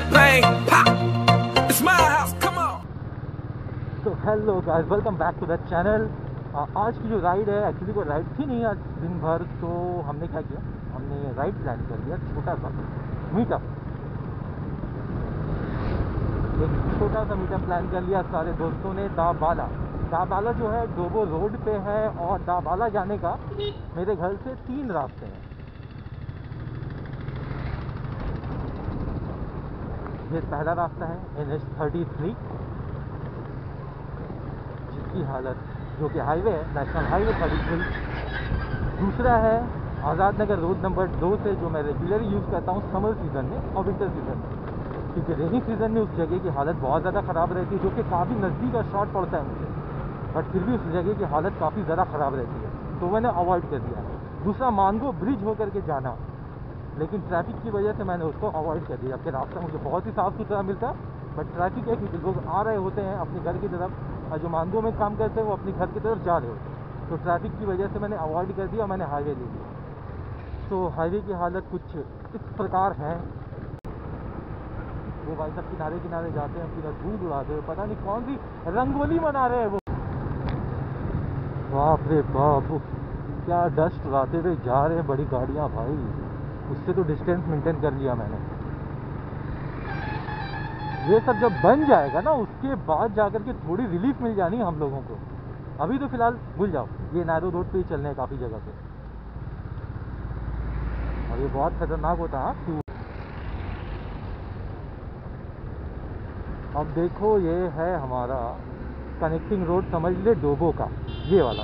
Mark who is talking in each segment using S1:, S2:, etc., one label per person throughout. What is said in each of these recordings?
S1: champagne. Pop. It's my house. Come on.
S2: तो hello guys, welcome back to the channel. आज की जो ride है एक्चुअली कोई राइड थी नहीं आज दिन भर। तो हमने क्या किया, हमने राइड प्लान कर लिया, छोटा सा मीटअप, एक छोटा सा मीटअप प्लान कर लिया सारे दोस्तों ने। दाबाला जो है डोबो रोड पे है, और दाबाला जाने का मेरे घर से 3 रास्ते हैं। ये पहला रास्ता है NH33, जिसकी हालत जो कि हाईवे है, नेशनल हाईवे 33। दूसरा है आज़ाद नगर रोड नंबर 2 से, जो मैं रेगुलरली यूज़ करता हूँ समर सीज़न में और विंटर सीज़न में, क्योंकि रेनी सीज़न में उस जगह की हालत बहुत ज़्यादा ख़राब रहती है, जो कि काफ़ी नज़दीक और शॉर्ट पड़ता है मुझे, बट फिर भी उस जगह की हालत काफ़ी ज़्यादा ख़राब रहती है, तो मैंने अवॉइड कर दिया। दूसरा मानगो ब्रिज होकर के जाना, लेकिन ट्रैफिक की वजह से मैंने उसको अवॉइड कर दिया। फिर रास्ता मुझे बहुत ही साफ़ सुथरा मिलता, बट ट्रैफिक है क्योंकि लोग आ रहे होते हैं अपने घर की तरफ, और जो मानगो में काम करते हैं वो अपने घर की तरफ जा रहे होते हैं, तो ट्रैफिक की वजह से मैंने अवॉइड कर दिया और मैंने हाईवे ले लिया। तो हाईवे की हालत कुछ इस प्रकार है। वो भाई सब किनारे किनारे जाते हैं, पूरा धूल उड़ाते हुए, पता नहीं कौन सी रंगोली मना रहे हैं वो। बाप रे बाप, क्या डस्ट उड़ाते हुए जा रहे हैं बड़ी गाड़ियाँ भाई। उससे तो डिस्टेंस मेंटेन कर लिया मैंने। ये सब जब बन जाएगा ना, उसके बाद जाकर के थोड़ी रिलीफ मिल जानी हम लोगों को। अभी तो फिलहाल भूल जाओ, ये नैरो रोड पे ही चलने हैं काफ़ी जगह पे, और ये बहुत खतरनाक होता है। अब देखो, ये है हमारा कनेक्टिंग रोड, समझ ले डोबो का, ये वाला।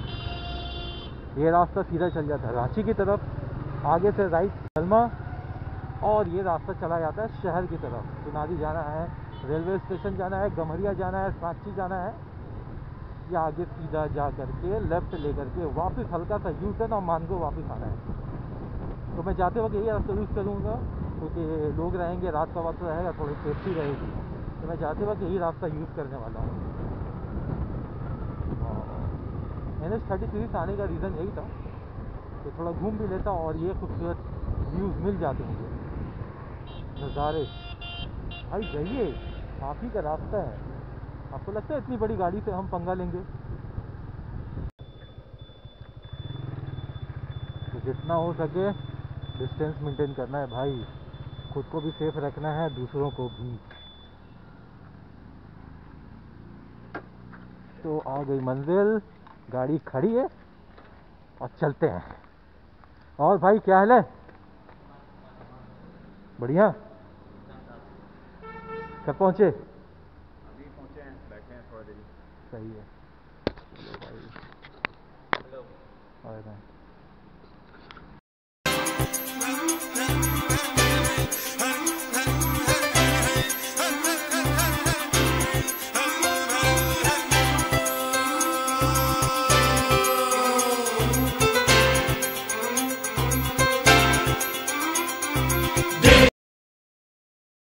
S2: ये रास्ता सीधा चल जाता है रांची की तरफ, आगे से राइट सलमा, और ये रास्ता चला जाता है शहर की तरफ। चुनारी जाना है, रेलवे स्टेशन जाना है, गम्हरिया जाना है, सांची जाना है, या आगे सीधा जा करके लेफ्ट लेकर के वापस हल्का सा यू टर्न और मानगो वापस आना है। तो मैं जाते वक्त यही रास्ता यूज़ करूँगा, क्योंकि लोग रहेंगे, रात का वक्त रहेगा, थोड़ी सेफ्टी रहेगी, तो मैं जाते वक्त यही रास्ता यूज़ करने वाला हूँ। NH33 से आने का रीज़न यही था कि थोड़ा घूम भी लेता और ये खूबसूरत व्यूज़ मिल जाते मुझे, नज़ारे। भाई जाइए, आप ही का रास्ता है। आपको लगता है इतनी बड़ी गाड़ी से हम पंगा लेंगे? तो जितना हो सके डिस्टेंस मेंटेन करना है भाई, खुद को भी सेफ रखना है, दूसरों को भी। तो आ गई मंजिल, गाड़ी खड़ी है और चलते हैं। और भाई क्या हाल है? बढ़िया। कब पहुँचे?
S3: अभी पहुंचे हैं, बैठे हैं थोड़ा देर।
S2: सही है। चलो भाई।
S3: हेलो।
S2: और